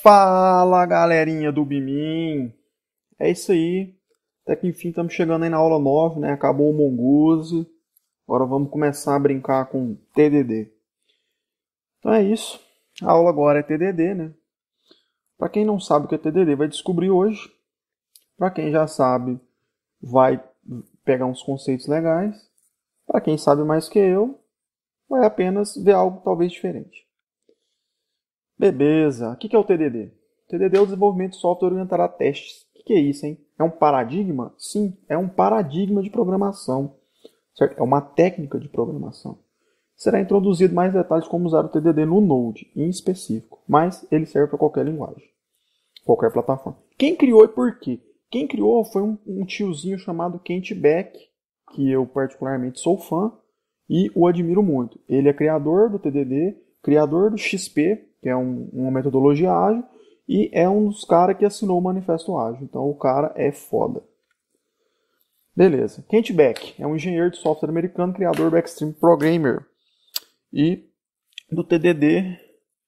Fala, galerinha do Bimin! É isso aí. Até que enfim estamos chegando aí na aula 9, né? Acabou o Mongoose. Agora vamos começar a brincar com TDD. Então é isso. A aula agora é TDD, né? Para quem não sabe o que é TDD, vai descobrir hoje. Para quem já sabe, vai pegar uns conceitos legais. Para quem sabe mais que eu, vai apenas ver algo talvez diferente. Beleza. O que é o TDD? TDD é o desenvolvimento de software orientado a testes. O que é isso, hein? É um paradigma? Sim, é um paradigma de programação. Certo? É uma técnica de programação. Será introduzido mais detalhes como usar o TDD no Node, em específico. Mas ele serve para qualquer linguagem, qualquer plataforma. Quem criou e por quê? Quem criou foi um tiozinho chamado Kent Beck, que eu particularmente sou fã e o admiro muito. Ele é criador do TDD, criador do XP, que é uma metodologia ágil, e é um dos caras que assinou o Manifesto Ágil. Então o cara é foda. Beleza. Kent Beck é um engenheiro de software americano, criador do Extreme Programmer e do TDD.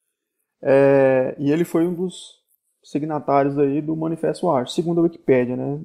E ele foi um dos signatários aí do Manifesto Ágil, segundo a Wikipédia, né?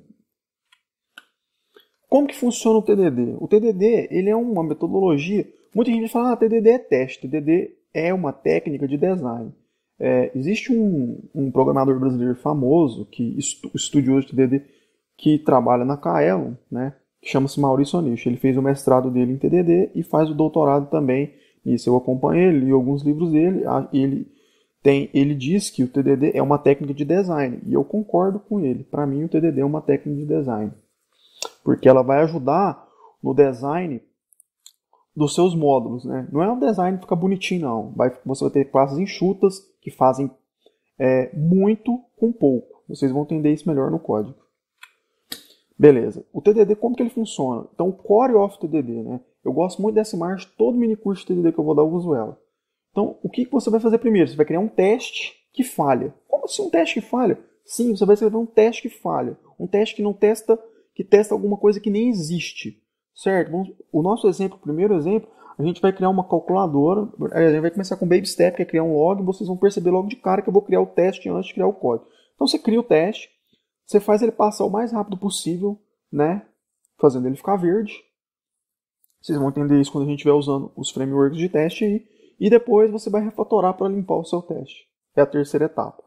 Como que funciona o TDD? O TDD ele é uma metodologia. Muita gente fala, TDD é teste. TDD é uma técnica de design. Existe um programador brasileiro famoso, estudioso de TDD, que trabalha na Kaelon, né? Que chama-se Maurício Onishi. Ele fez o mestrado dele em TDD e faz o doutorado também nisso. Eu acompanho ele, li alguns livros dele. Ele diz que o TDD é uma técnica de design. E eu concordo com ele. Para mim, o TDD é uma técnica de design. Porque ela vai ajudar no design dos seus módulos, né? Não é um design que fica bonitinho, não. Você vai ter classes enxutas que fazem muito com pouco. Vocês vão entender isso melhor no código. Beleza. O TDD, como que ele funciona? Então, o Core of TDD, né? Eu gosto muito dessa imagem, todo mini curso de TDD que eu vou dar eu uso ela. Então, o que você vai fazer primeiro? Você vai criar um teste que falha. Como assim um teste que falha? Sim, você vai escrever um teste que falha. Um teste que não testa, que testa alguma coisa que nem existe. Certo? O nosso exemplo, o primeiro exemplo, a gente vai criar uma calculadora. A gente vai começar com Baby Step, que é criar um log. E vocês vão perceber logo de cara que eu vou criar o teste antes de criar o código. Então, você cria o teste. Você faz ele passar o mais rápido possível, né? Fazendo ele ficar verde. Vocês vão entender isso quando a gente estiver usando os frameworks de teste aí. E depois você vai refatorar para limpar o seu teste. É a terceira etapa.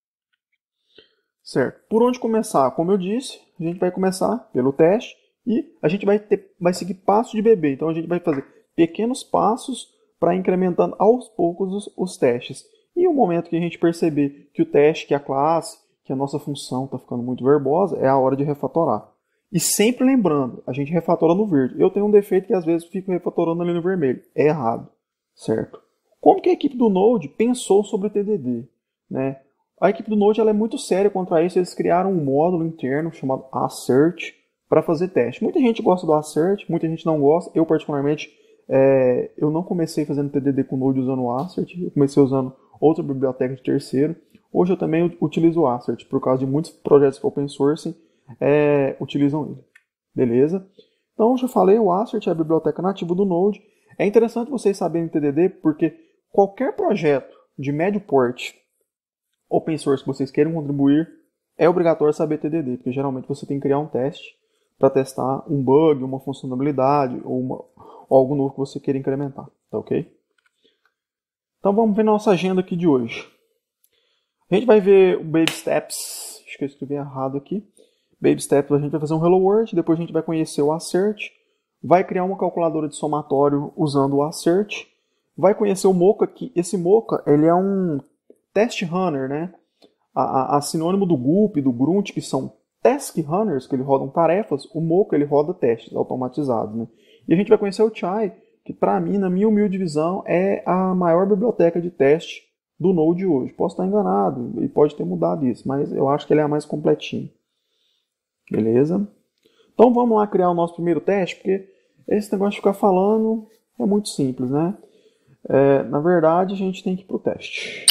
Certo. Por onde começar? Como eu disse, a gente vai começar pelo teste e a gente vai seguir passo de bebê. Então a gente vai fazer pequenos passos para incrementando aos poucos os testes. E o momento que a gente perceber que o teste, que a classe, que a nossa função está ficando muito verbosa, é a hora de refatorar. E sempre lembrando, a gente refatora no verde. Eu tenho um defeito que às vezes fico refatorando ali no vermelho. É errado, certo? Como que a equipe do Node pensou sobre o TDD? Né? A equipe do Node ela é muito séria contra isso. Eles criaram um módulo interno chamado Assert para fazer teste. Muita gente gosta do Assert, muita gente não gosta. Eu, particularmente, eu não comecei fazendo TDD com o Node usando o Assert. Eu comecei usando outra biblioteca de terceiro. Hoje eu também utilizo o Assert, por causa de muitos projetos open source utilizam ele. Beleza? Então, já falei, o Assert é a biblioteca nativa do Node. É interessante vocês saberem TDD, porque qualquer projeto de médio porte open source que vocês queiram contribuir, é obrigatório saber TDD, porque geralmente você tem que criar um teste para testar um bug, uma funcionalidade ou algo novo que você queira incrementar. Tá ok? Então vamos ver nossa agenda aqui de hoje. A gente vai ver o Baby Steps. Acho que eu escrevi errado aqui. Baby Steps, a gente vai fazer um Hello World, depois a gente vai conhecer o Assert, vai criar uma calculadora de somatório usando o Assert, vai conhecer o Mocha, que esse Mocha ele é um test runner, né? A sinônimo do Gulp, do Grunt, que são task runners, que ele rodam tarefas, o Mocha ele roda testes automatizados, né? E a gente vai conhecer o Chai, que para mim, na minha humilde visão, é a maior biblioteca de teste do Node hoje. Posso estar enganado, e pode ter mudado isso, mas eu acho que ele é a mais completinha. Beleza? Então vamos lá criar o nosso primeiro teste, porque esse negócio de ficar falando é muito simples, né? Na verdade, a gente tem que ir para o teste.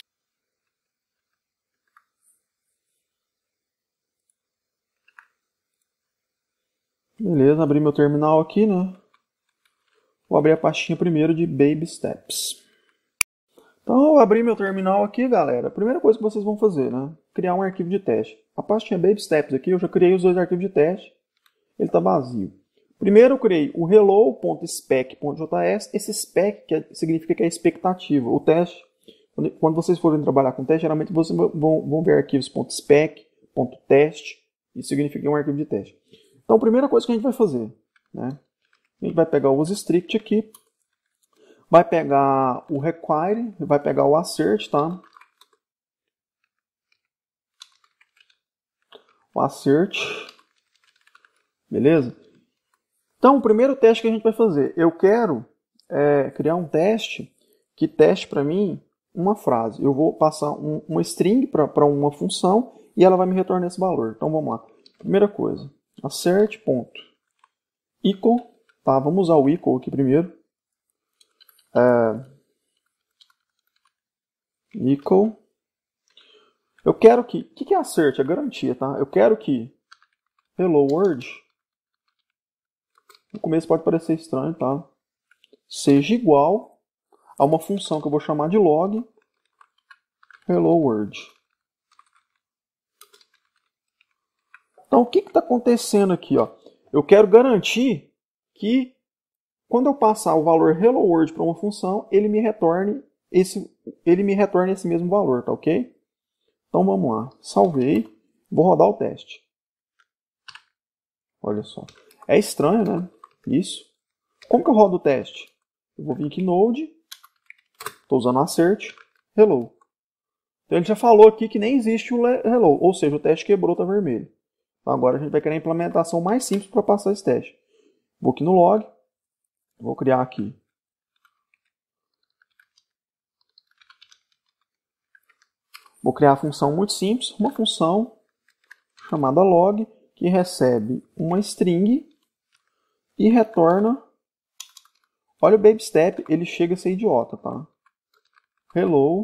Beleza, abri meu terminal aqui, né? Vou abrir a pastinha primeiro de Baby Steps. Então, eu abri meu terminal aqui, galera. A primeira coisa que vocês vão fazer, né? Criar um arquivo de teste. A pastinha Baby Steps aqui, eu já criei os dois arquivos de teste. Ele está vazio. Primeiro eu criei o hello.spec.js. Esse spec significa que é expectativa. O teste, quando vocês forem trabalhar com teste, geralmente vocês vão ver arquivos .spec, .test. Isso significa que é um arquivo de teste. Então, a primeira coisa que a gente vai fazer, né? A gente vai pegar o useStrict aqui. Vai pegar o require, vai pegar o assert, tá? O assert. Beleza? Então, o primeiro teste que a gente vai fazer, eu quero criar um teste que teste para mim uma frase. Eu vou passar uma string para uma função e ela vai me retornar esse valor. Então, vamos lá. Primeira coisa, assert.equal, tá? Vamos usar o equal aqui primeiro. Equal. Eu quero que... O que é assert? É garantia, tá? Eu quero que hello world... No começo pode parecer estranho, tá? Seja igual a uma função que eu vou chamar de log hello world. Então, o que está acontecendo aqui? Ó? Eu quero garantir que quando eu passar o valor hello world para uma função, ele me retorne esse mesmo valor, tá ok? Então vamos lá. Salvei. Vou rodar o teste. Olha só. É estranho, né? Isso. Como que eu rodo o teste? Eu vou vir aqui Node. Estou usando assert. Hello. Então ele já falou aqui que nem existe o hello. Ou seja, o teste quebrou, está vermelho. Então agora a gente vai criar a implementação mais simples para passar esse teste. Vou aqui no log. Vou criar aqui. Vou criar a função muito simples. Uma função chamada log que recebe uma string e retorna. Olha o baby step, ele chega a ser idiota, tá? Hello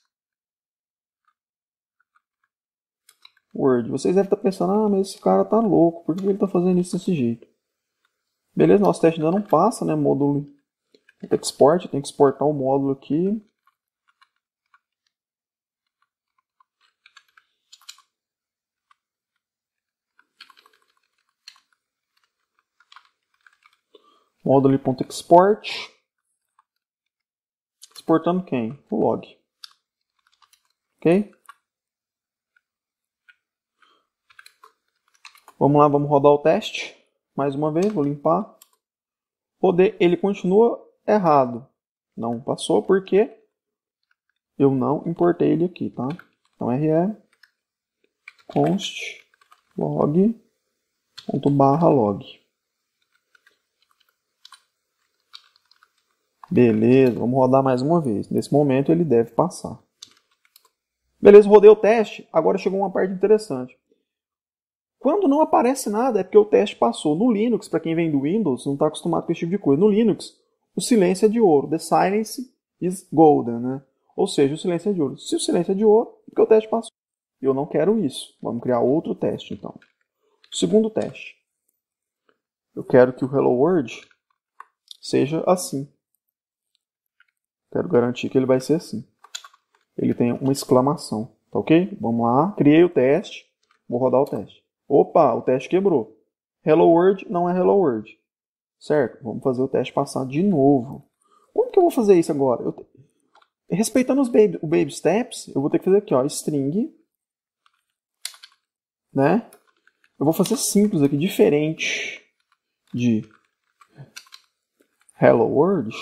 world. Vocês devem estar pensando, ah, mas esse cara tá louco, por que ele está fazendo isso desse jeito? Beleza, nosso teste ainda não passa, né? Módulo export, eu tenho que exportar o módulo aqui. Módulo.export. Exportando quem? O log. Ok? Vamos lá, vamos rodar o teste. Mais uma vez, vou limpar. Rodei, ele continua errado. Não passou porque eu não importei ele aqui, tá? Então, re const log ./log. Beleza, vamos rodar mais uma vez. Nesse momento ele deve passar. Beleza, rodei o teste. Agora chegou uma parte interessante. Quando não aparece nada, é porque o teste passou. No Linux, para quem vem do Windows, não está acostumado com esse tipo de coisa. No Linux, o silêncio é de ouro. The silence is golden, né? Ou seja, o silêncio é de ouro. Se o silêncio é de ouro, é porque o teste passou. Eu não quero isso. Vamos criar outro teste, então. Segundo teste. Eu quero que o Hello World seja assim. Quero garantir que ele vai ser assim. Ele tem uma exclamação. Tá ok? Vamos lá. Criei o teste. Vou rodar o teste. Opa, o teste quebrou. Hello World não é Hello World. Certo? Vamos fazer o teste passar de novo. Como que eu vou fazer isso agora? Respeitando o baby steps, eu vou ter que fazer aqui, ó, string. Né? Eu vou fazer simples aqui, diferente de Hello World.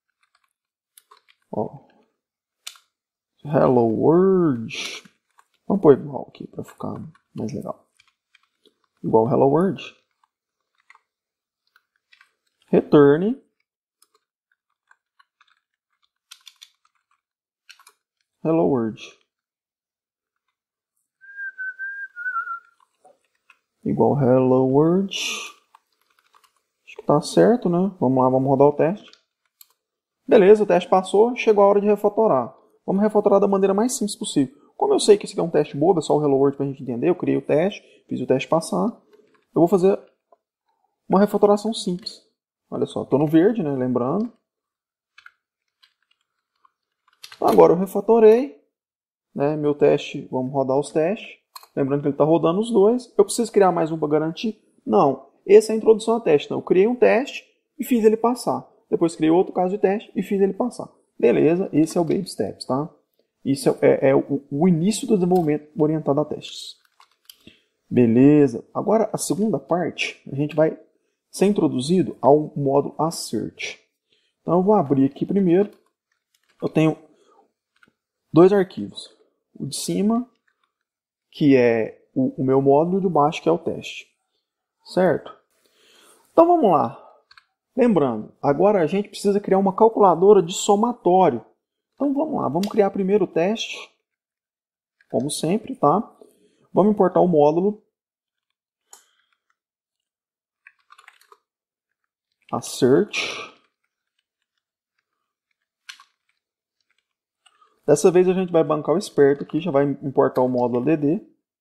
Ó. Hello World. Vamos pôr igual aqui para ficar mais legal. Igual Hello World. Return. Hello World. Igual Hello World. Acho que tá certo, né? Vamos lá, vamos rodar o teste. Beleza, o teste passou. Chegou a hora de refatorar. Vamos refatorar da maneira mais simples possível. Como eu sei que esse aqui é um teste bobo, é só o Hello World pra gente entender, eu criei o teste, fiz o teste passar. Eu vou fazer uma refatoração simples. Olha só, tô no verde, né? Lembrando. Então, agora eu refatorei, né, meu teste, vamos rodar os testes. Lembrando que ele está rodando os dois. Eu preciso criar mais um para garantir? Não. Essa é a introdução a teste. Então, eu criei um teste e fiz ele passar. Depois criei outro caso de teste e fiz ele passar. Beleza, esse é o Baby Steps, tá? Isso é o início do desenvolvimento orientado a testes. Beleza. Agora, a segunda parte, a gente vai ser introduzido ao módulo Assert. Então, eu vou abrir aqui primeiro. Eu tenho dois arquivos. O de cima, que é o meu módulo, e o de baixo, que é o teste. Certo? Então, vamos lá. Lembrando, agora a gente precisa criar uma calculadora de somatório. Então, vamos lá. Vamos criar primeiro o teste, como sempre, tá? Vamos importar o módulo Assert. Dessa vez a gente vai bancar o esperto aqui, já vai importar o módulo ADD.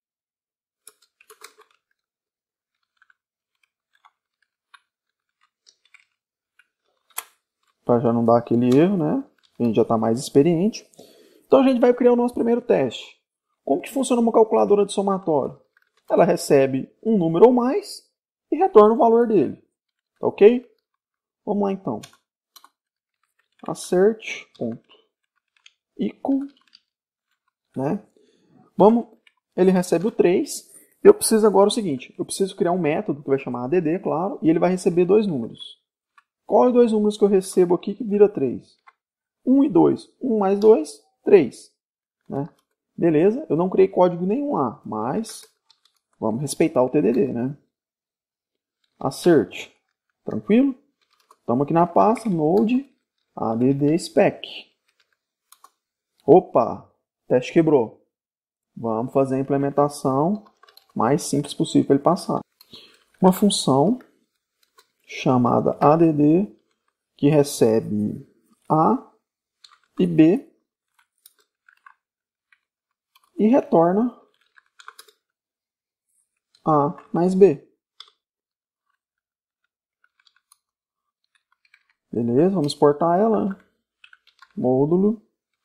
Para já não dar aquele erro, né? A gente já está mais experiente. Então a gente vai criar o nosso primeiro teste. Como que funciona uma calculadora de somatório? Ela recebe um número ou mais e retorna o valor dele. Tá ok? Vamos lá então. Assert.equal, né? Ele recebe o 3. Eu preciso agora o seguinte, eu preciso criar um método que vai chamar add, claro, e ele vai receber dois números. Quais dois números que eu recebo aqui que vira 3? 1 e 2. 1 mais 2, 3. Né? Beleza, eu não criei código nenhum lá, mas vamos respeitar o TDD, né? Assert. Tranquilo? Estamos aqui na pasta node add spec. Opa, teste quebrou. Vamos fazer a implementação mais simples possível para ele passar. Uma função chamada add que recebe A e B e retorna A mais B. Beleza, vamos exportar ela. Módulo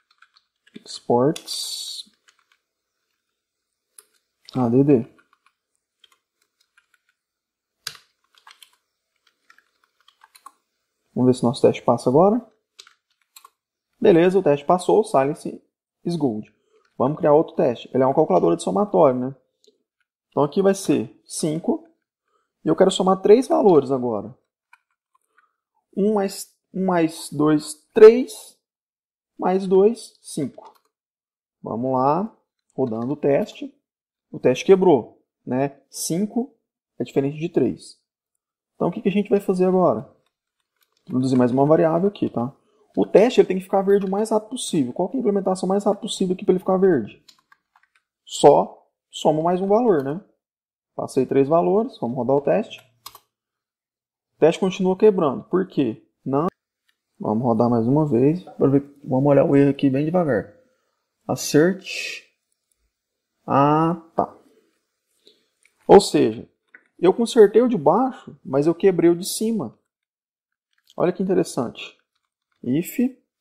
exports add. Vamos ver se nosso teste passa agora. Beleza, o teste passou, silence is good. Vamos criar outro teste. Ele é uma calculadora de somatório, né? Então aqui vai ser 5. E eu quero somar 3 valores agora. 1 mais 2, 3. Mais 2, 5. Vamos lá, rodando o teste. O teste quebrou, né? 5 é diferente de 3. Então o que a gente vai fazer agora? Introduzir mais uma variável aqui, tá? O teste ele tem que ficar verde o mais rápido possível. Qual que é a implementação mais rápida possível aqui para ele ficar verde? Só soma mais um valor, né? Passei 3 valores, vamos rodar o teste. O teste continua quebrando. Por quê? Não. Vamos rodar mais uma vez. Vamos olhar o erro aqui bem devagar. Assert. Ah, tá. Ou seja, eu consertei o de baixo, mas eu quebrei o de cima. Olha que interessante. If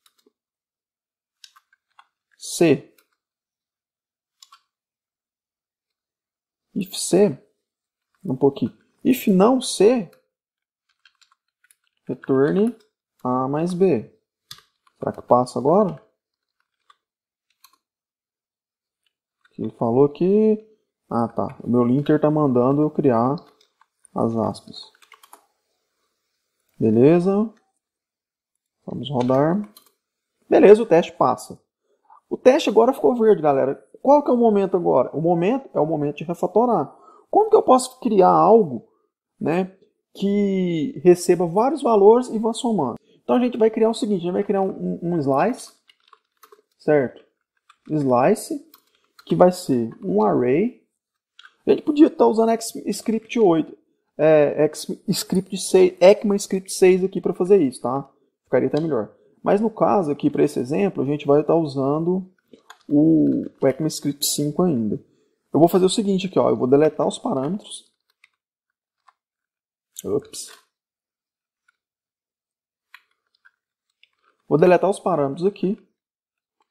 C. If C. Um pouquinho. If não C, retorne A mais B. Será que passa agora? Ele falou que... Ah, tá. O meu linter está mandando eu criar as aspas. Beleza. Vamos rodar. Beleza, o teste passa. O teste agora ficou verde, galera. Qual que é o momento agora? O momento é o momento de refatorar. Como que eu posso criar algo, né, que receba vários valores e vá somando? Então a gente vai criar o seguinte, a gente vai criar um slice, certo? Slice, que vai ser um array. A gente podia estar usando ECMAScript 8, ECMAScript 6 aqui para fazer isso, tá? Ficaria até melhor. Mas no caso aqui, para esse exemplo, a gente vai estar usando o ECMAScript 5 ainda. Eu vou fazer o seguinte aqui, ó, eu vou deletar os parâmetros. Ops. Vou deletar os parâmetros aqui.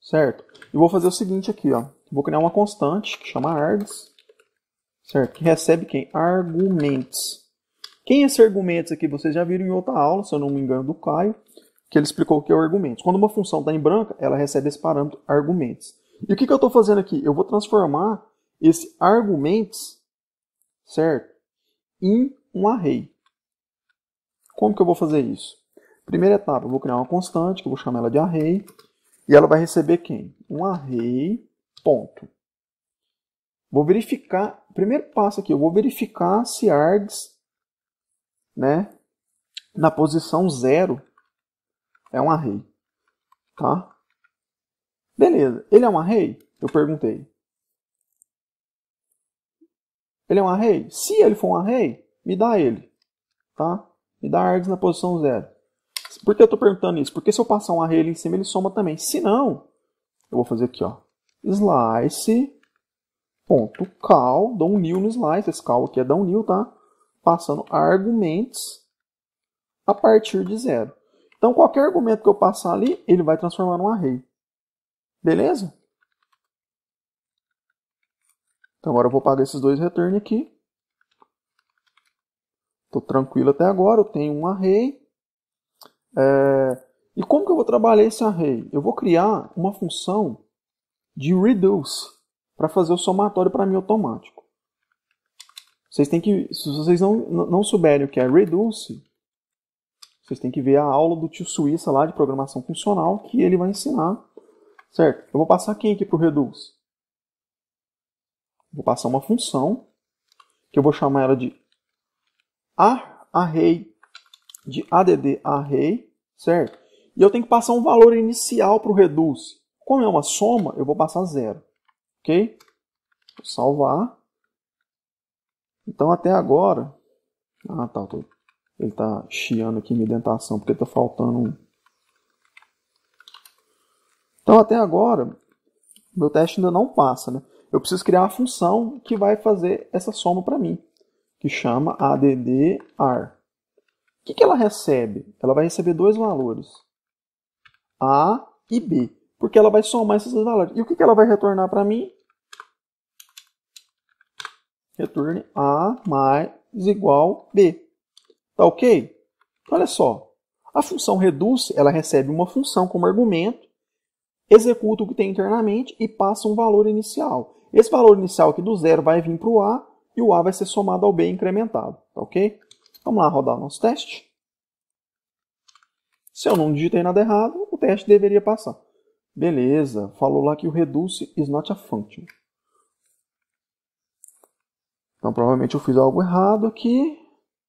certo? E vou fazer o seguinte aqui, ó. Vou criar uma constante que chama args, certo? Que recebe quem? Argumentos. Quem é esse argumentos aqui? Vocês já viram em outra aula, se eu não me engano, do Caio, que ele explicou o que é o argumentos. Quando uma função está em branca, ela recebe esse parâmetro argumentos. E o que eu estou fazendo aqui? Eu vou transformar esse argumentos, certo? Em um array. Como que eu vou fazer isso? Primeira etapa, eu vou criar uma constante, que eu vou chamar ela de array, e ela vai receber quem? Um array, ponto. Vou verificar, primeiro passo aqui, eu vou verificar se args, né, na posição 0 é um array, tá? Beleza, ele é um array? Eu perguntei. Ele é um array? Se ele for um array, me dá ele, tá? Me dá args na posição 0. Por que eu estou perguntando isso? Porque se eu passar um array ali em cima, ele soma também. Se não, eu vou fazer aqui, ó, slice.call, dou um new no slice, esse call aqui é dar um new, tá? Passando argumentos a partir de 0. Então, qualquer argumento que eu passar ali, ele vai transformar num array. Beleza? Então, agora eu vou pagar esses dois return aqui. Estou tranquilo até agora, eu tenho um array. E como que eu vou trabalhar esse array? Eu vou criar uma função de reduce para fazer o somatório para mim automático. Vocês têm que, se vocês não souberem o que é reduce, vocês têm que ver a aula do tio Suíça lá de programação funcional que ele vai ensinar, certo? Eu vou passar quem aqui para o reduce? Vou passar uma função que eu vou chamar ela de array, de add array, certo? E eu tenho que passar um valor inicial para o reduce. Como é uma soma, eu vou passar 0, ok? Vou salvar. Então até agora, ele está chiando aqui minha indentação porque está faltando um. Então até agora, meu teste ainda não passa, né? Eu preciso criar uma função que vai fazer essa soma para mim, que chama addr. O que ela recebe? Ela vai receber dois valores, A e B, porque ela vai somar esses dois valores. E o que ela vai retornar para mim? Retorne A mais igual B. Tá ok? Olha só, a função reduce, ela recebe uma função como argumento, executa o que tem internamente e passa um valor inicial. Esse valor inicial aqui do 0 vai vir para o A e o A vai ser somado ao B incrementado. Tá ok? Vamos lá rodar o nosso teste. Se eu não digitei nada errado, o teste deveria passar. Beleza, falou lá que o reduce is not a function. Então provavelmente eu fiz algo errado aqui.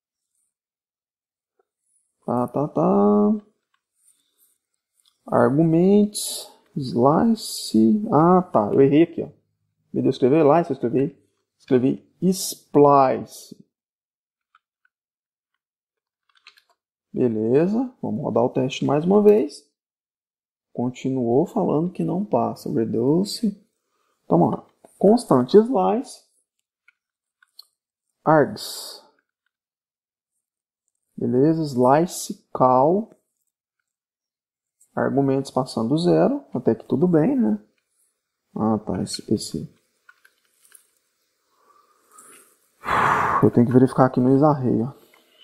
Arguments, slice. Tá, eu errei aqui, ó. Me deu escrever slice, eu escrevi splice. Beleza, vamos rodar o teste mais uma vez. Continuou falando que não passa. Reduce. Então vamos lá. Constante slice. Args. Beleza, slice call. Argumentos passando 0. Até que tudo bem, né? Tá, esse. Eu tenho que verificar aqui no isarray, ó.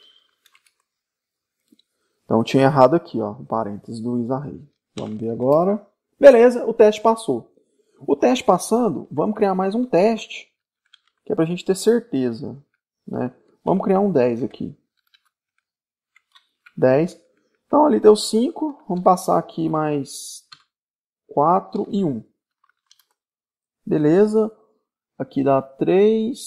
Então eu tinha errado aqui, ó, o parênteses do isarray. Vamos ver agora. Beleza, o teste passou. O teste passando, vamos criar mais um teste, que é para a gente ter certeza, né? Vamos criar um 10 aqui. 10. Então ali deu 5, vamos passar aqui mais 4 e 1. Beleza, aqui dá 3.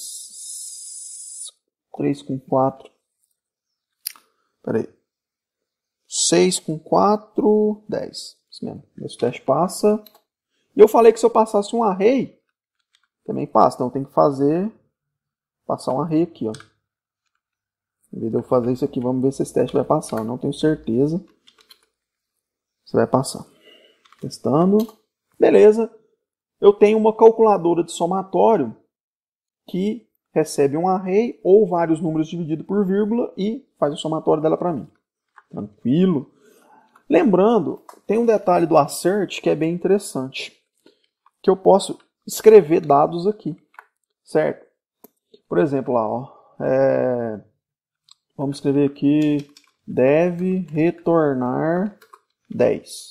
3 com 4. Espera aí. 6 com 4, 10. Isso mesmo. Esse teste passa. E eu falei que se eu passasse um array, também passa. Então eu tenho que passar um array aqui, ó. Em vez de eu fazer isso aqui, vamos ver se esse teste vai passar. Eu não tenho certeza se vai passar. Testando. Beleza. Eu tenho uma calculadora de somatório que recebe um array ou vários números dividido por vírgula e faz o somatório dela para mim. Tranquilo. Lembrando, tem um detalhe do assert que é bem interessante, que eu posso escrever dados aqui, certo? Por exemplo, lá, ó, vamos escrever aqui, deve retornar 10.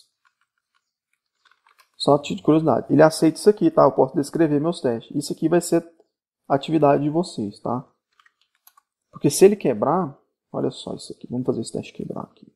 Só de curiosidade. Ele aceita isso aqui, tá? Eu posso descrever meus testes. Isso aqui vai ser a atividade de vocês, tá? Porque se ele quebrar, olha só isso aqui. Vamos fazer esse teste quebrar aqui.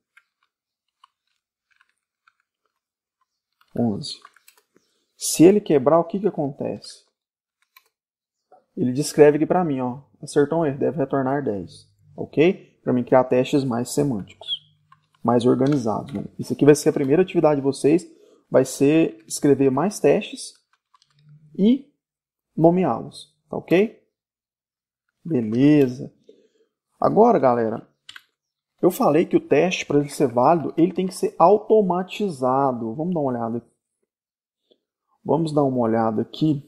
11. Se ele quebrar, o que que acontece? Ele descreve aqui para mim, ó. Acertou um erro, deve retornar 10. Ok? Para mim criar testes mais semânticos. Mais organizados. Né? Isso aqui vai ser a primeira atividade de vocês. Vai ser escrever mais testes e nomeá-los. Tá ok? Beleza. Agora, galera, eu falei que o teste, para ele ser válido, ele tem que ser automatizado. Vamos dar uma olhada. Vamos dar uma olhada aqui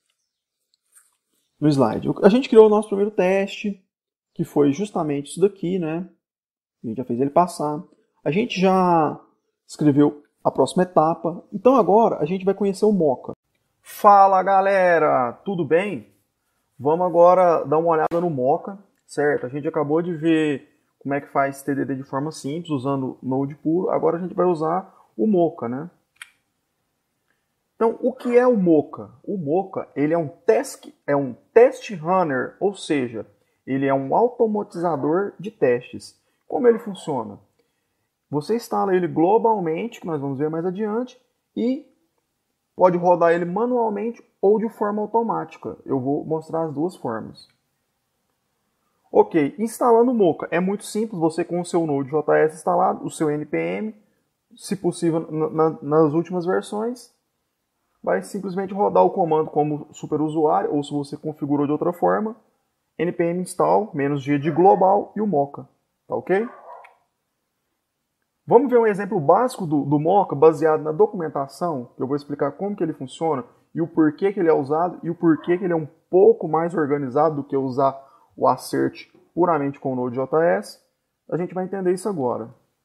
no slide. A gente criou o nosso primeiro teste, que foi justamente isso daqui, né? A gente já fez ele passar. A gente já escreveu a próxima etapa. Então agora a gente vai conhecer o Mocha. Fala, galera! Tudo bem? Vamos agora dar uma olhada no Mocha, certo? A gente acabou de ver como é que faz TDD de forma simples, usando Node puro. Agora a gente vai usar o Mocha, né? Então, o que é o Mocha? O Mocha, ele é um test runner, ou seja, ele é um automatizador de testes. Como ele funciona? Você instala ele globalmente, que nós vamos ver mais adiante, e pode rodar ele manualmente ou de forma automática. Eu vou mostrar as duas formas. Ok, instalando o Mocha. É muito simples, você com o seu Node.js instalado, o seu npm, se possível nas últimas versões, vai simplesmente rodar o comando como superusuário, ou se você configurou de outra forma, npm install, -g de global e o Mocha. Tá ok? Vamos ver um exemplo básico do Mocha, baseado na documentação, que eu vou explicar como que ele funciona, e o porquê que ele é usado, e o porquê que ele é um pouco mais organizado do que usar o assert puramente com o Node.js. A gente vai entender isso agora.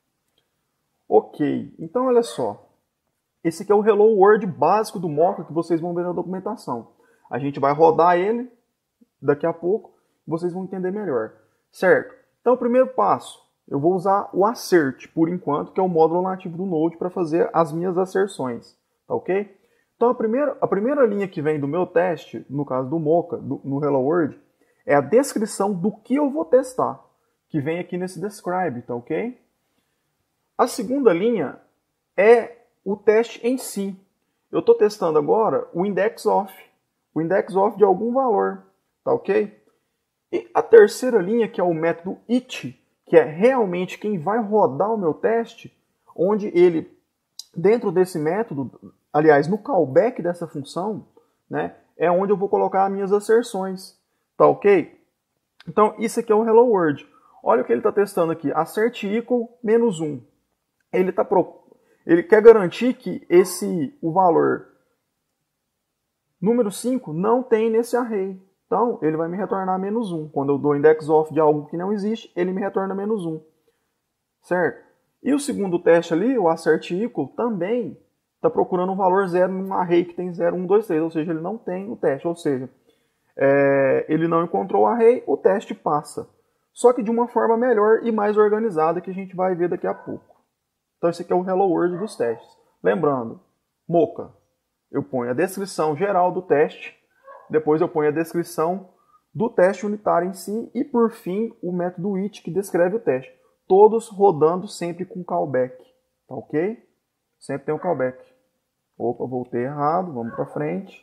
Ok, então olha só. Esse aqui é o Hello World básico do Mocha que vocês vão ver na documentação. A gente vai rodar ele daqui a pouco, vocês vão entender melhor. Certo? Então o primeiro passo, eu vou usar o assert por enquanto, que é o módulo nativo do Node para fazer as minhas asserções. Tá ok? Então a primeira linha que vem do meu teste, no caso do Mocha, no Hello World, é a descrição do que eu vou testar, que vem aqui nesse describe, tá ok? A segunda linha é o teste em si. Eu estou testando agora o index of de algum valor, tá ok? E a terceira linha, que é o método it, que é realmente quem vai rodar o meu teste, onde ele, dentro desse método, aliás, no callback dessa função, né, é onde eu vou colocar as minhas asserções, tá ok? Então, isso aqui é o Hello World. Olha o que ele está testando aqui, assert equal -1. Ele quer garantir que o valor número 5 não tem nesse array. Então, ele vai me retornar -1. Quando eu dou index of de algo que não existe, ele me retorna -1. Certo? E o segundo teste ali, o assert equal, também está procurando um valor 0 num array que tem 0, 1, 2, 3. Ou seja, ele não tem o teste. Ou seja, ele não encontrou o array, o teste passa. Só que de uma forma melhor e mais organizada que a gente vai ver daqui a pouco. Então esse aqui é o Hello World dos testes. Lembrando, Mocha, eu ponho a descrição geral do teste, depois eu ponho a descrição do teste unitário em si e por fim o método it que descreve o teste. Todos rodando sempre com callback, tá ok? Sempre tem o callback. Opa, voltei errado, vamos para frente.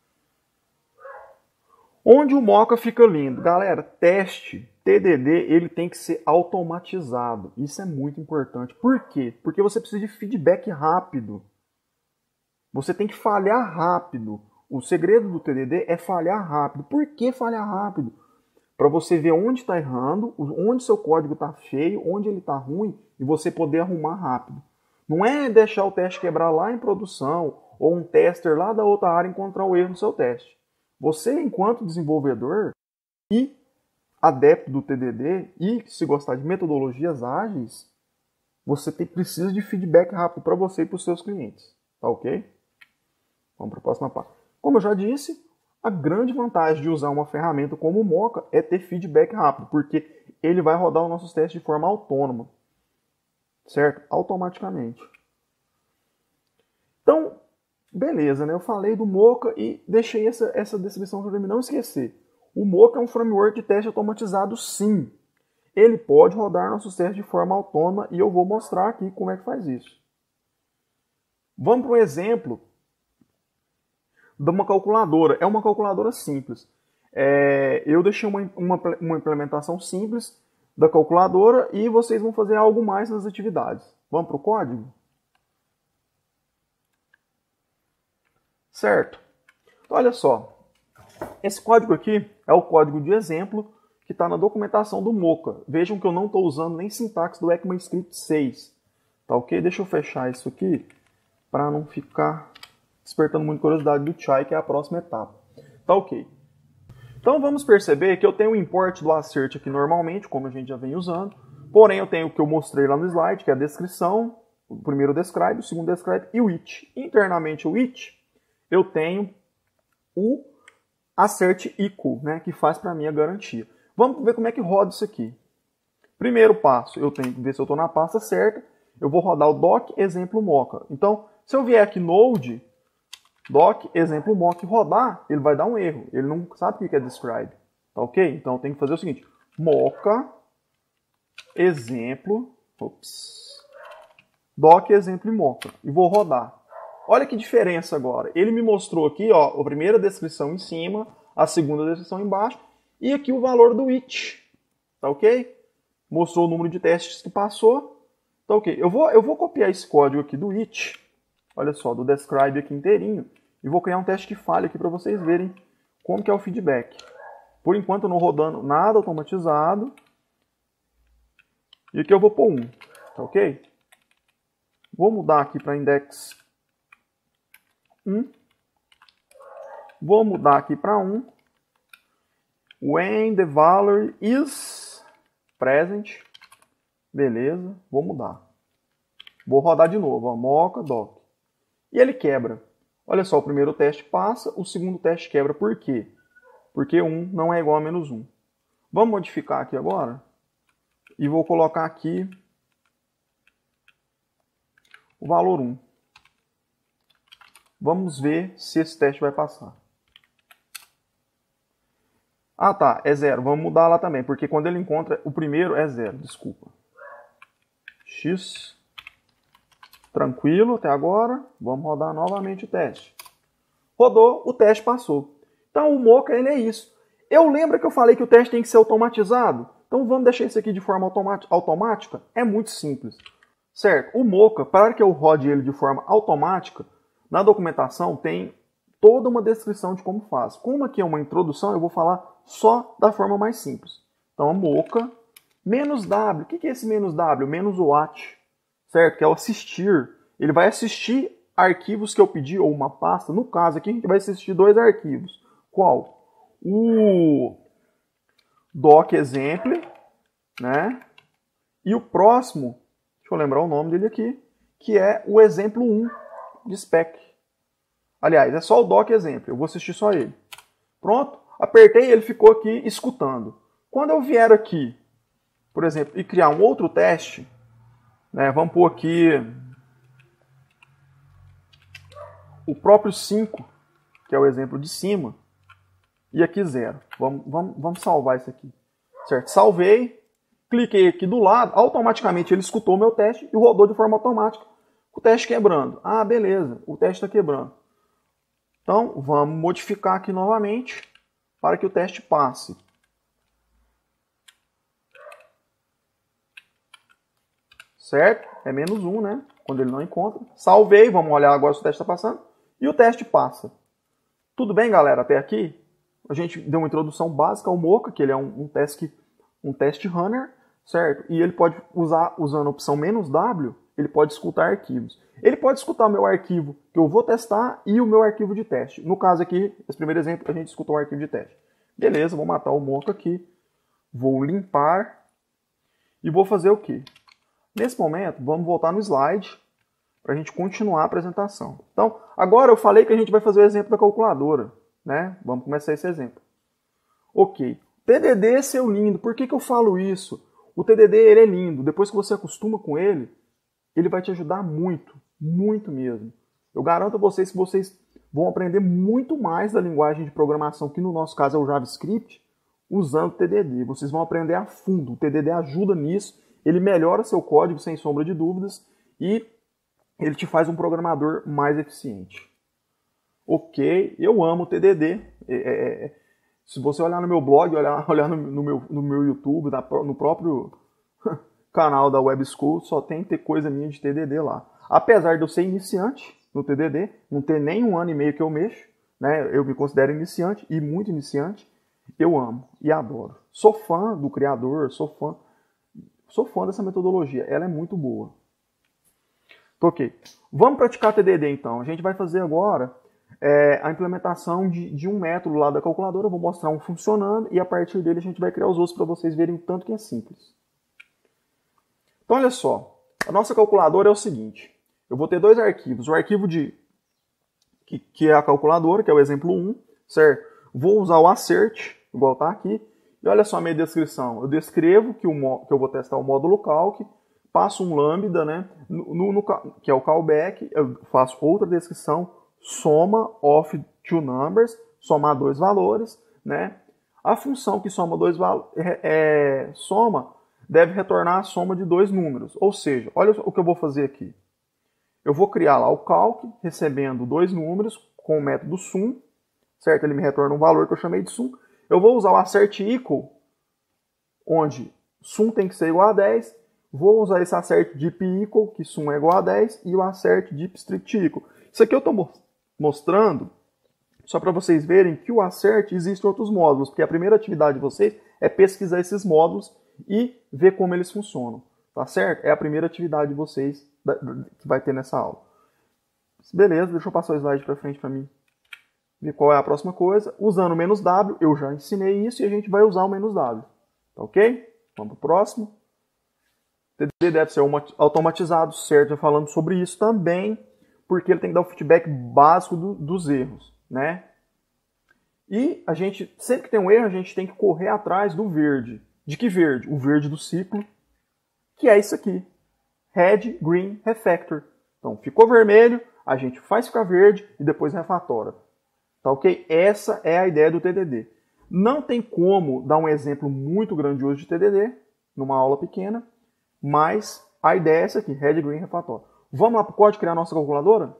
Onde o Mocha fica lindo? Galera, teste, TDD, ele tem que ser automatizado. Isso é muito importante. Por quê? Porque você precisa de feedback rápido. Você tem que falhar rápido. O segredo do TDD é falhar rápido. Por que falhar rápido? Para você ver onde está errando, onde seu código está feio, onde ele está ruim, e você poder arrumar rápido. Não é deixar o teste quebrar lá em produção, ou um tester lá da outra área encontrar o erro no seu teste. Você, enquanto desenvolvedor e adepto do TDD, e se gostar de metodologias ágeis, precisa de feedback rápido para você e para os seus clientes. Tá ok? Vamos para a próxima parte. Como eu já disse, a grande vantagem de usar uma ferramenta como o Mocha é ter feedback rápido, porque ele vai rodar os nossos testes de forma autônoma, certo? Automaticamente. Então, beleza, né? Eu falei do Mocha e deixei essa descrição para não esquecer. O Mocha é um framework de teste automatizado, sim. Ele pode rodar nossos testes de forma autônoma e eu vou mostrar aqui como é que faz isso. Vamos para um exemplo de uma calculadora. É uma calculadora simples. Eu deixei uma implementação simples da calculadora e vocês vão fazer algo mais nas atividades. Vamos para o código? Certo. Então, olha só. Esse código aqui é o código de exemplo que está na documentação do Mocha. Vejam que eu não estou usando nem sintaxe do ECMAScript 6. Tá ok? Deixa eu fechar isso aqui para não ficar despertando muita curiosidade do Chai, que é a próxima etapa. Tá ok. Então vamos perceber que eu tenho o import do assert aqui normalmente, como a gente já vem usando. Porém, eu tenho o que eu mostrei lá no slide, que é a descrição, o primeiro describe, o segundo describe e o it. Internamente o it, eu tenho o assert equal, né, que faz para mim a garantia. Vamos ver como é que roda isso aqui. Primeiro passo, eu tenho que ver se eu estou na pasta certa. Eu vou rodar o doc exemplo mocha. Então, se eu vier aqui node, doc exemplo mocha rodar, ele vai dar um erro. Ele não sabe o que é describe. Tá ok? Então, eu tenho que fazer o seguinte. Mocha exemplo, doc exemplo mocha. E vou rodar. Olha que diferença agora. Ele me mostrou aqui, ó, a primeira descrição em cima, a segunda descrição embaixo, e aqui o valor do it. Tá ok? Mostrou o número de testes que passou. Tá ok. Eu vou copiar esse código aqui do it, olha só, do describe aqui inteirinho, e vou criar um teste de falha aqui para vocês verem como que é o feedback. Por enquanto eu não rodando nada automatizado. E aqui eu vou pôr 1. Tá ok? Vou mudar aqui para index 1. Vou mudar aqui para 1. When the value is present. Beleza, vou mudar. Vou rodar de novo, ó, mocha, doc. E ele quebra. Olha só, o primeiro teste passa, o segundo teste quebra. Por quê? Porque 1 não é igual a menos 1. Vamos modificar aqui agora. E vou colocar aqui o valor 1. Vamos ver se esse teste vai passar. Ah, tá, é 0. Vamos mudar lá também, porque quando ele encontra, o primeiro é 0, desculpa. X. Tranquilo até agora. Vamos rodar novamente o teste. Rodou, o teste passou. Então o Mocha, ele é isso. Eu lembro que eu falei que o teste tem que ser automatizado? Então vamos deixar isso aqui de forma automática? É muito simples. Certo? O Mocha, para que eu rode ele de forma automática, na documentação tem toda uma descrição de como faz. Como aqui é uma introdução, eu vou falar só da forma mais simples. Então, Mocha, menos W. O que é esse menos W? Menos o watch, certo? Que é o assistir. Ele vai assistir arquivos que eu pedi, ou uma pasta. No caso aqui, a gente vai assistir 2 arquivos. Qual? O doc example, né? E o próximo, deixa eu lembrar o nome dele aqui, que é o exemplo 1 de spec. Aliás, é só o doc exemplo, eu vou assistir só ele. Pronto, apertei e ele ficou aqui escutando. Quando eu vier aqui, por exemplo, e criar um outro teste, né, vamos pôr aqui o próprio 5, que é o exemplo de cima, e aqui 0. Vamos salvar isso aqui. Certo? Salvei, cliquei aqui do lado, automaticamente ele escutou o meu teste e rodou de forma automática, o teste quebrando. Ah, beleza, o teste está quebrando. Então, vamos modificar aqui novamente para que o teste passe. Certo? É menos 1, né? Quando ele não encontra. Salvei, vamos olhar agora se o teste está passando. E o teste passa. Tudo bem, galera? Até aqui? A gente deu uma introdução básica ao Mocha, que ele é um teste runner, certo? E ele pode usar, usando a opção "-w", ele pode escutar arquivos. Ele pode escutar o meu arquivo que eu vou testar e o meu arquivo de teste. No caso aqui, esse primeiro exemplo, a gente escutou o arquivo de teste. Beleza, vou matar o Mocha aqui. Vou limpar. E vou fazer o quê? Nesse momento, vamos voltar no slide para a gente continuar a apresentação. Então, agora eu falei que a gente vai fazer o exemplo da calculadora, né? Vamos começar esse exemplo. Ok, TDD é seu lindo. Por que eu falo isso? O TDD ele é lindo. Depois que você acostuma com ele, ele vai te ajudar muito, muito mesmo. Eu garanto a vocês que vocês vão aprender muito mais da linguagem de programação, que no nosso caso é o JavaScript, usando o TDD. Vocês vão aprender a fundo. O TDD ajuda nisso, ele melhora seu código sem sombra de dúvidas e ele te faz um programador mais eficiente. Ok, eu amo o TDD. Se você olhar no meu blog, olhar no meu YouTube, no próprio canal da Web School, só tem que ter coisa minha de TDD lá. Apesar de eu ser iniciante no TDD, não ter nem 1 ano e meio que eu mexo, né? Eu me considero iniciante e muito iniciante, eu amo e adoro. Sou fã do criador, sou fã dessa metodologia, ela é muito boa. Ok, vamos praticar TDD então. A gente vai fazer agora a implementação de um método lá da calculadora. Eu vou mostrar um funcionando e a partir dele a gente vai criar os outros para vocês verem o tanto que é simples. Então olha só, a nossa calculadora é o seguinte. Eu vou ter dois arquivos. O arquivo que é a calculadora, que é o exemplo 1, certo? Vou usar o assert, igual está aqui. E olha só a minha descrição. Eu descrevo que eu vou testar o módulo calc, passo um lambda, né, que é o callback, eu faço outra descrição, soma of two numbers, somar dois valores, né? A função que soma dois valores, soma, deve retornar a soma de dois números. Ou seja, olha o que eu vou fazer aqui. Eu vou criar lá o calc, recebendo dois números com o método sum, certo? Ele me retorna um valor que eu chamei de sum. Eu vou usar o assert equal, onde sum tem que ser igual a 10. Vou usar esse assert deep equal, que sum é igual a 10, e o assert deep strict equal. Isso aqui eu estou mostrando só para vocês verem que o assert existe em outros módulos, porque a primeira atividade de vocês é pesquisar esses módulos e ver como eles funcionam, tá certo? É a primeira atividade de vocês que vai ter nessa aula. Beleza, deixa eu passar o slide para frente para mim ver qual é a próxima coisa. Usando o "-w", eu já ensinei isso e a gente vai usar o "-w", tá ok? Vamos para o próximo. TDD deve ser automatizado, certo? Já falando sobre isso também, porque ele tem que dar o feedback básico dos erros, né? E a gente, sempre que tem um erro, a gente tem que correr atrás do verde. De que verde? O verde do ciclo, que é isso aqui. Red, green, refactor. Então, ficou vermelho, a gente faz ficar verde e depois refatora. Tá ok? Essa é a ideia do TDD. Não tem como dar um exemplo muito grandioso de TDD numa aula pequena, mas a ideia é essa aqui, red, green, refator. Vamos lá para o código criar a nossa calculadora?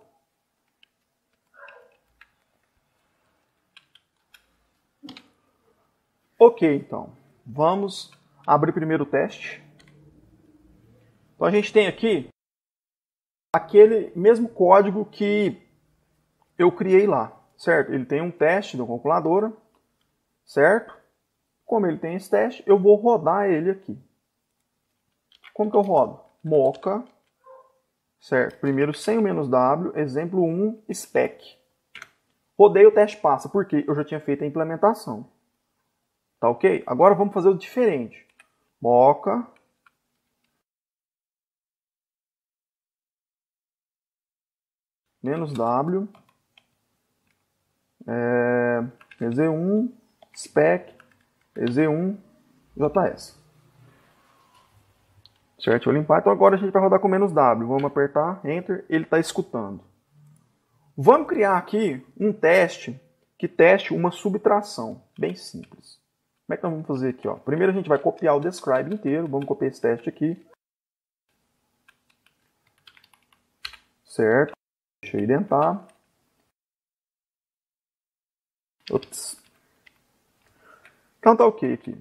Ok, então. Vamos abrir primeiro o teste. Então a gente tem aqui aquele mesmo código que eu criei lá, certo? Ele tem um teste da calculadora, certo? Como ele tem esse teste, eu vou rodar ele aqui. Como que eu rodo? Mocha, certo? Primeiro sem o "-w", exemplo 1, spec. Rodei o teste passa, porque eu já tinha feito a implementação. Tá ok? Agora vamos fazer o diferente. Mocha, "-w", EZ1, spec, EZ1, JS. Certo? Eu limpar. Então agora a gente vai rodar com "-w". Vamos apertar Enter. Ele está escutando. Vamos criar aqui um teste que teste uma subtração. Bem simples. Como é que nós vamos fazer aqui? Ó? Primeiro a gente vai copiar o describe inteiro. Vamos copiar esse teste aqui. Certo? Deixa eu identar. Ops. Então tá ok aqui.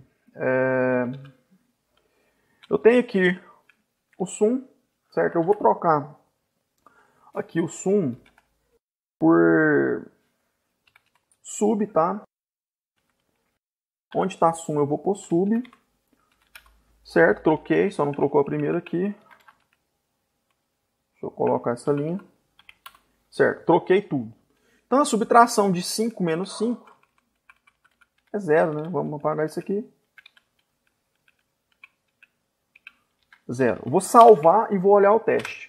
Eu tenho aqui o sum, certo? Eu vou trocar aqui o sum por sub, tá? Onde está sum eu vou pôr sub, certo? Troquei, só não trocou a primeira aqui. Deixa eu colocar essa linha. Certo, troquei tudo. Então a subtração de 5 menos 5 é 0, né? Vamos apagar isso aqui. 0. Vou salvar e vou olhar o teste.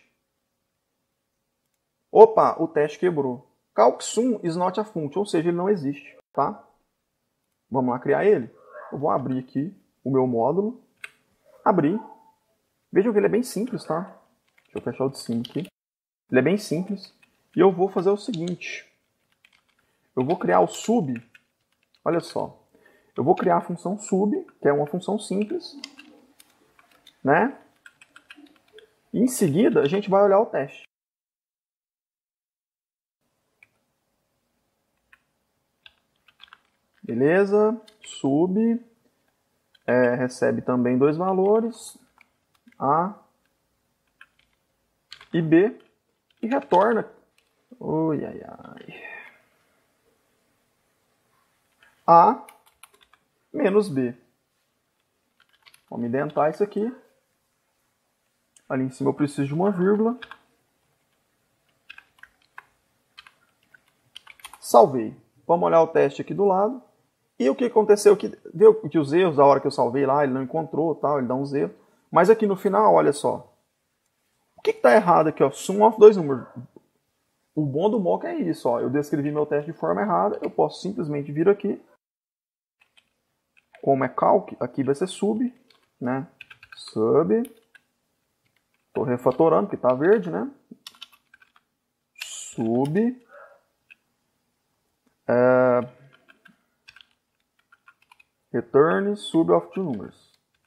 Opa, o teste quebrou. Calcsum is not a function, ou seja, ele não existe, tá? Vamos lá criar ele? Eu vou abrir aqui o meu módulo. Abrir. Vejam que ele é bem simples, tá? Deixa eu fechar o de cima aqui. Ele é bem simples. E eu vou fazer o seguinte. Eu vou criar o sub. Olha só. Eu vou criar a função sub, que é uma função simples, né? E em seguida, a gente vai olhar o teste. Beleza? Sub recebe também dois valores, A e B, e retorna. Oi, ai, ai. A menos B. Vamos indentar isso aqui. Ali em cima eu preciso de uma vírgula. Salvei. Vamos olhar o teste aqui do lado. E o que aconteceu? Viu que os erros, a hora que eu salvei lá, ele não encontrou, tal, ele dá uns erros. Mas aqui no final, olha só. O que está errado aqui? Ó? Sum of dois números. O bom do mock é isso. Ó. Eu descrevi meu teste de forma errada. Eu posso simplesmente vir aqui. Como é calc, aqui vai ser sub. Né? Sub. Estou refatorando, porque está verde, né? Sub. Return sub of two numbers.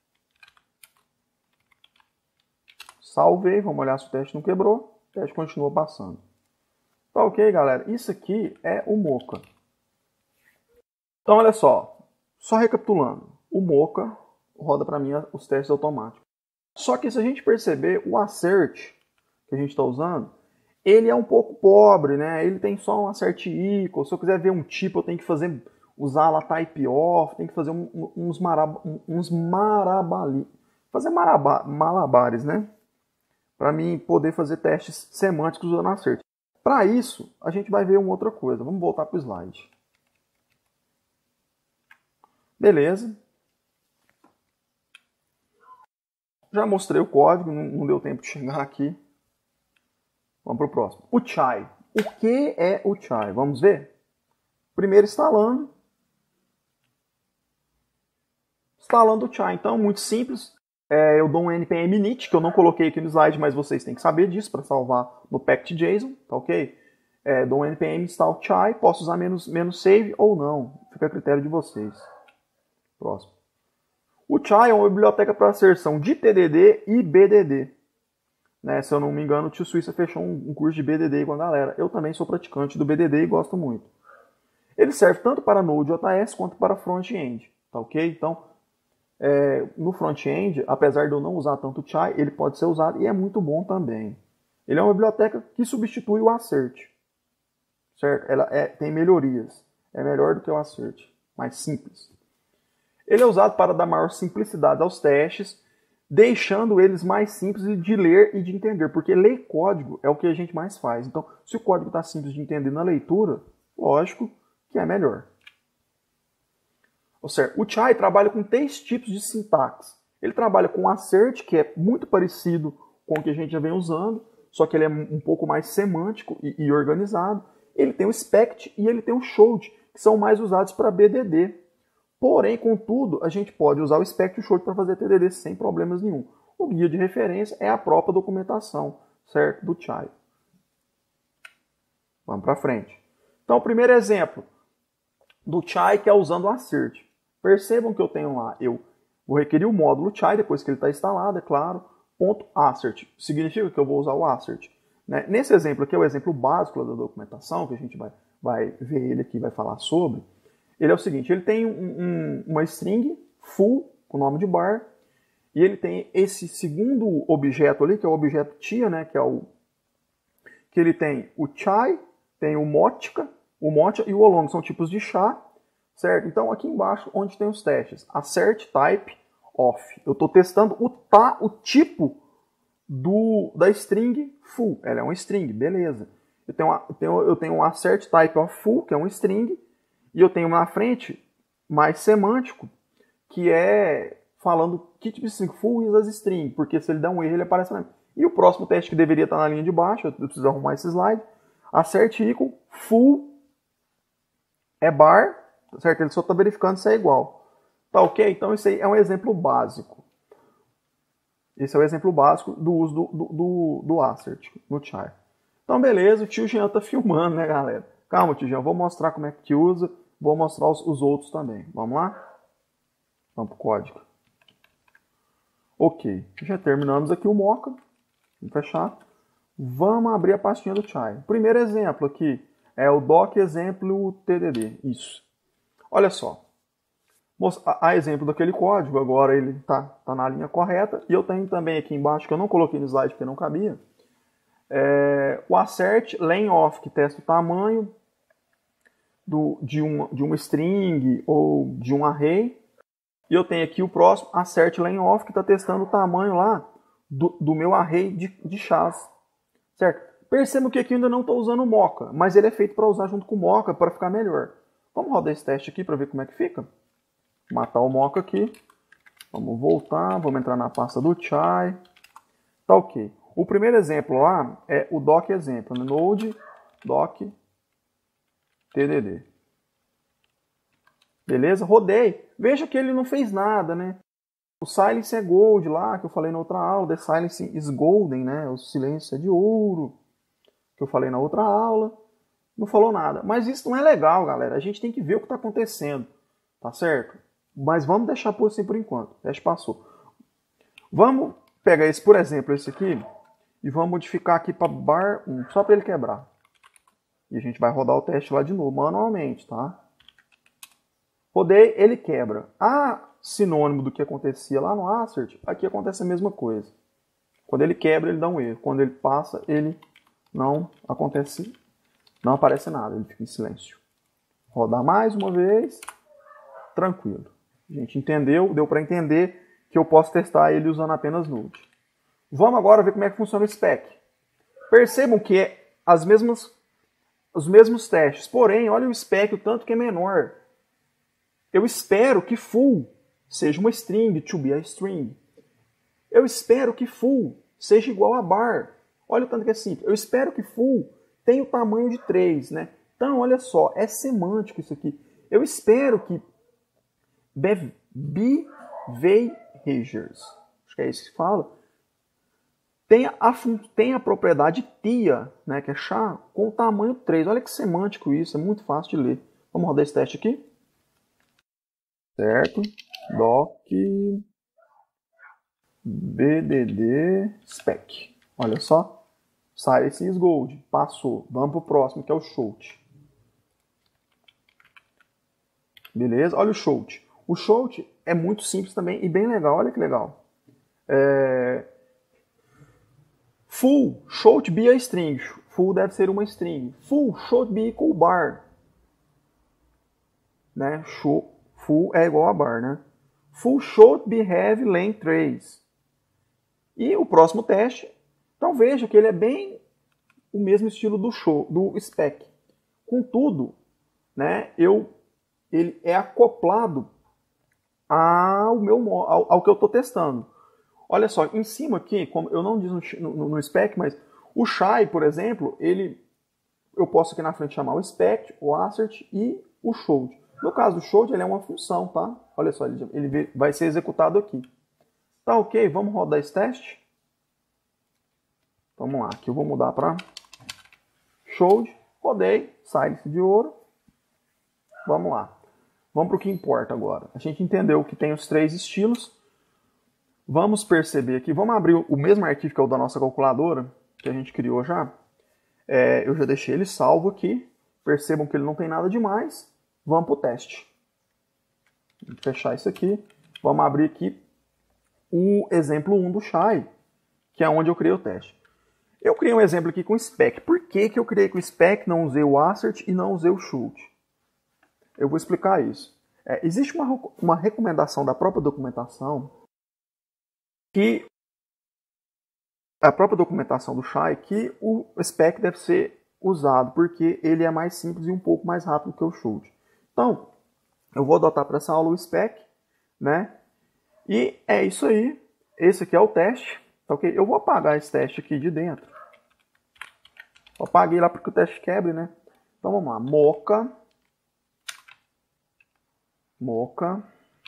Salvei, vamos olhar se o teste não quebrou. O teste continua passando. Tá ok, galera? Isso aqui é o Mocha. Então, olha só. Só recapitulando. O Mocha roda para mim os testes automáticos. Só que se a gente perceber, o assert que a gente está usando, ele é um pouco pobre, né? Ele tem só um assert equal. Se eu quiser ver um tipo, eu tenho que usar lá type of, tem que fazer uns malabares, né? Para mim poder fazer testes semânticos usando assert. Para isso, a gente vai ver uma outra coisa. Vamos voltar para o slide. Beleza. Já mostrei o código, não deu tempo de chegar aqui. Vamos para o próximo. O chai. O que é o chai? Vamos ver? Primeiro instalando. Instalando o chai. Então, muito simples. Eu dou um npm init, que eu não coloquei aqui no slide, mas vocês têm que saber disso para salvar no pact.json, tá ok? Dou um npm install chai, posso usar menos save ou não. Fica a critério de vocês. Próximo. O chai é uma biblioteca para asserção de TDD e BDD. Né? Se eu não me engano, o Tio Suíça fechou um curso de BDD com a galera. Eu também sou praticante do BDD e gosto muito. Ele serve tanto para Node.js quanto para front-end. Tá ok? Então, no front-end, apesar de eu não usar tanto o chai, ele pode ser usado e é muito bom também. Ele é uma biblioteca que substitui o assert. Certo? Ela tem melhorias. É melhor do que o assert. Mais simples. Ele é usado para dar maior simplicidade aos testes, deixando eles mais simples de ler e de entender, porque ler código é o que a gente mais faz. Então, se o código está simples de entender na leitura, lógico que é melhor. Ou seja, o chai trabalha com 3 tipos de sintaxe. Ele trabalha com assert, que é muito parecido com o que a gente já vem usando, só que ele é um pouco mais semântico e organizado. Ele tem o spect e ele tem o showed, que são mais usados para BDD. Porém, contudo, a gente pode usar o spect e o showed para fazer TDD sem problemas nenhum. O guia de referência é a própria documentação, certo? Do chai. Vamos para frente. Então, o primeiro exemplo do chai, que é usando o assert. Percebam que eu tenho lá, eu vou requerir o módulo chai, depois que ele está instalado, é claro, .assert. Significa que eu vou usar o assert. Né? Nesse exemplo aqui é o exemplo básico da documentação, que a gente vai ver ele aqui, vai falar sobre. Ele é o seguinte, ele tem uma string full, com o nome de bar, e ele tem esse segundo objeto ali, que é o objeto tia, né, que ele tem o chai, tem o mocha e o along, são tipos de chá, certo? Então aqui embaixo, onde tem os testes, assert type of. Eu estou testando o tipo da string full, ela é uma string, beleza. Eu tenho um assert type of full, que é uma string, e eu tenho na frente mais semântico, que é falando que tipo de string, full is as string, porque se ele der um erro, ele aparece lá. E o próximo teste que deveria estar na linha de baixo, eu preciso arrumar esse slide, assert equal, full é bar, certo? Ele só está verificando se é igual. Tá ok? Então esse aí é um exemplo básico. Esse é o exemplo básico do uso do assert no char. Então beleza, o tio Jean tá filmando, né, galera? Calma, tio Jean, vou mostrar como é que usa, vou mostrar os outros também. Vamos lá? Vamos pro código. Ok, já terminamos aqui o Mocha. Vamos fechar. Vamos abrir a pastinha do char. Primeiro exemplo aqui é o doc exemplo tdd. Isso. Olha só. A exemplo daquele código, agora ele tá na linha correta. E eu tenho também aqui embaixo, que eu não coloquei no slide porque não cabia, o assert length, que testa o tamanho de uma string ou de um array. E eu tenho aqui o próximo, assert length, que está testando o tamanho lá do meu array de chás. Certo? Percebam que aqui eu ainda não estou usando o Mocha, mas ele é feito para usar junto com o Mocha para ficar melhor. Vamos rodar esse teste aqui para ver como é que fica. Matar o Mocha aqui. Vamos voltar, vamos entrar na pasta do chai. Tá ok. O primeiro exemplo lá é o doc exemplo, node doc tdd. Beleza? Rodei. Veja que ele não fez nada, né? O silence é gold lá, que eu falei na outra aula. The silence is golden, né? O silêncio é de ouro, que eu falei na outra aula. Não falou nada. Mas isso não é legal, galera. A gente tem que ver o que está acontecendo. Tá certo? Mas vamos deixar por assim por enquanto. O teste passou. Vamos pegar esse, por exemplo, esse aqui, e vamos modificar aqui para bar 1, só para ele quebrar. E a gente vai rodar o teste lá de novo, manualmente, tá? Rodei, ele quebra. Sinônimo do que acontecia lá no assert, aqui acontece a mesma coisa. Quando ele quebra, ele dá um erro. Quando ele passa, ele não aparece nada, ele fica em silêncio. Rodar mais uma vez, tranquilo. A gente entendeu, deu para entender que eu posso testar ele usando apenas node. Vamos agora ver como é que funciona o spec. Percebam que é os mesmos testes, porém, olha o spec, o tanto que é menor. Eu espero que full seja uma string, to be a string. Eu espero que full seja igual a bar. Olha o tanto que é simples. Eu espero que full tenha o tamanho de 3, né? Então, olha só, é semântico isso aqui. Eu espero que behaviors, acho que é isso que se fala, tenha a propriedade tia, né, que é char, com o tamanho 3. Olha que semântico isso, é muito fácil de ler. Vamos rodar esse teste aqui. Certo? Doc bdd spec. Olha só. Silence is gold. Passou. Vamos para o próximo, que é o shout. Beleza? Olha o shout. O shout é muito simples também e bem legal. Olha que legal. Full should be a string. Full deve ser uma string. Full should be equal bar. Né? Full é igual a bar, né? Full should be have length 3. E o próximo teste, então veja que ele é bem o mesmo estilo do spec. Contudo, né, ele é acoplado ao que eu estou testando. Olha só, em cima aqui, como eu não disse no spec, mas o shy, por exemplo, eu posso aqui na frente chamar o spec, o assert e o should. No caso do should, ele é uma função, tá? Olha só, ele vai ser executado aqui. Tá ok? Vamos rodar esse teste? Vamos lá, aqui eu vou mudar para should. Rodei, silence de ouro. Vamos lá. Vamos para o que importa agora. A gente entendeu que tem os 3 estilos. Vamos perceber aqui, vamos abrir o mesmo arquivo que é o da nossa calculadora, que a gente criou já. Eu já deixei ele salvo aqui. Percebam que ele não tem nada demais. Vamos para o teste. Vou fechar isso aqui. Vamos abrir aqui o exemplo 1 do Shy, que é onde eu criei o teste. Eu criei um exemplo aqui com spec. Por que eu criei com spec, não usei o assert e não usei o should? Eu vou explicar isso. Existe uma recomendação da própria documentação que a própria documentação do Shy que o spec deve ser usado porque ele é mais simples e um pouco mais rápido que o should. Então, eu vou adotar para essa aula o spec, né? E é isso aí. Esse aqui é o teste. Tá, ok? Eu vou apagar esse teste aqui de dentro. Eu apaguei lá para que o teste quebre, né? Então vamos lá. Mocha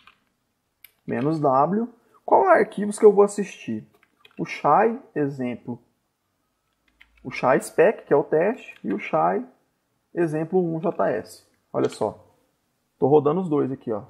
-w. Qual é o arquivos que eu vou assistir? O Shy, exemplo. O Shy spec, que é o teste, e o Shy, exemplo 1JS. Olha só. Estou rodando os dois aqui, ó.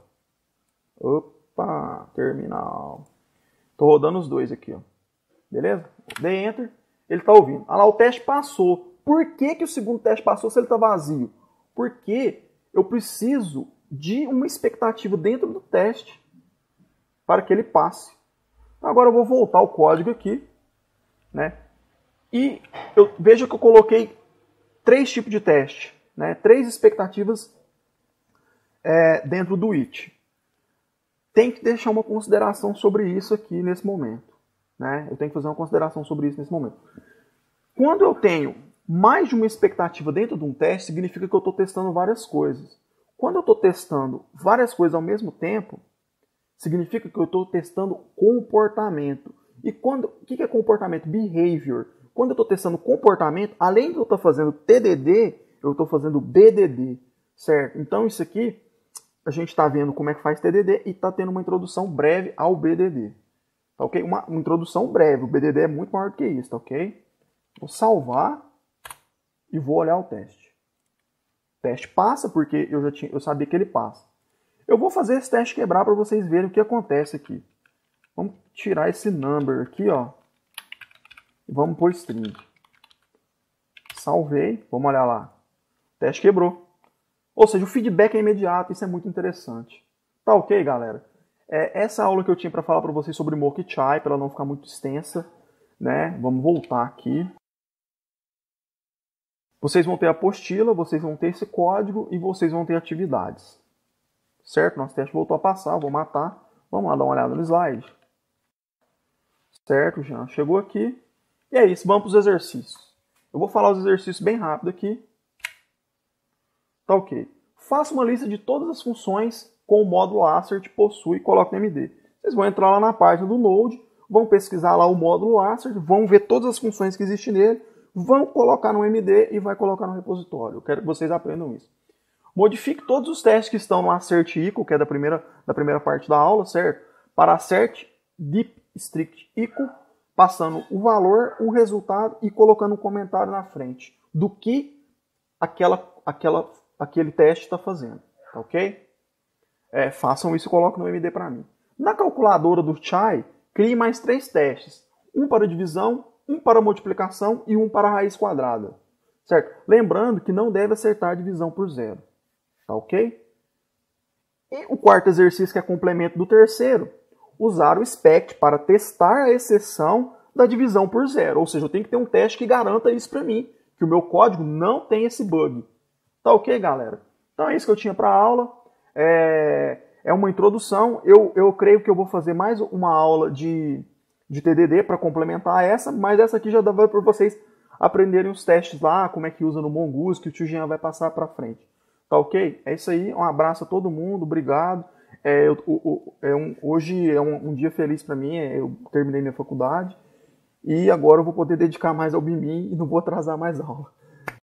Opa, terminal. Estou rodando os dois aqui, ó. Beleza? Dei Enter. Ele está ouvindo. Ah lá, o teste passou. Por que que o segundo teste passou se ele está vazio? Porque eu preciso de uma expectativa dentro do teste para que ele passe. Agora eu vou voltar o código aqui, né? E veja que eu coloquei 3 tipos de teste, né? 3 expectativas dentro do it. Tem que deixar uma consideração sobre isso aqui nesse momento, né? Eu tenho que fazer uma consideração sobre isso nesse momento. Quando eu tenho mais de uma expectativa dentro de um teste, significa que eu estou testando várias coisas. Quando eu estou testando várias coisas ao mesmo tempo, significa que eu estou testando comportamento. E o que é comportamento? Behavior. Quando eu estou testando comportamento, além de eu estar fazendo TDD, eu estou fazendo BDD, certo? Então isso aqui, a gente está vendo como é que faz TDD e está tendo uma introdução breve ao BDD. Tá ok? Uma introdução breve. O BDD é muito maior do que isso, tá ok? Vou salvar e vou olhar o teste. O teste passa porque eu sabia que ele passa. Eu vou fazer esse teste quebrar para vocês verem o que acontece aqui. Vamos tirar esse number aqui, ó. E vamos pôr string. Salvei. Vamos olhar lá. O teste quebrou. Ou seja, o feedback é imediato. Isso é muito interessante. Tá ok, galera? Essa aula que eu tinha para falar para vocês sobre Mocha Chai, para ela não ficar muito extensa, né? Vamos voltar aqui. Vocês vão ter a apostila, vocês vão ter esse código e vocês vão ter atividades. Certo? Nosso teste voltou a passar, vou matar. Vamos lá dar uma olhada no slide. Certo, Jean? Chegou aqui. E é isso, vamos para os exercícios. Eu vou falar os exercícios bem rápido aqui. Tá ok. Faça uma lista de todas as funções com o módulo assert possui e coloque no MD. Vocês vão entrar lá na página do Node, vão pesquisar lá o módulo assert, vão ver todas as funções que existem nele, vão colocar no MD e vai colocar no repositório. Eu quero que vocês aprendam isso. Modifique todos os testes que estão no assert equal, que é da primeira parte da aula, certo? Para assert deep strict equal, passando o valor, o resultado e colocando um comentário na frente do que aquele teste está fazendo, tá ok? Façam isso e coloquem no MD para mim. Na calculadora do Chai, crie mais 3 testes. Um para divisão, um para multiplicação e um para raiz quadrada. Certo? Lembrando que não deve acertar a divisão por zero. Tá ok? E o quarto exercício, que é complemento do terceiro, usar o SPECT para testar a exceção da divisão por zero. Ou seja, eu tenho que ter um teste que garanta isso para mim, que o meu código não tem esse bug. Tá ok, galera? Então é isso que eu tinha para a aula. É uma introdução. Eu creio que eu vou fazer mais uma aula de TDD para complementar essa, mas essa aqui já dá para vocês aprenderem os testes lá, como é que usa no Mongoose, que o tio Jean vai passar para frente. Tá ok? É isso aí. Um abraço a todo mundo. Obrigado. Hoje é um dia feliz para mim. Eu terminei minha faculdade e agora eu vou poder dedicar mais ao BIMI e não vou atrasar mais aula.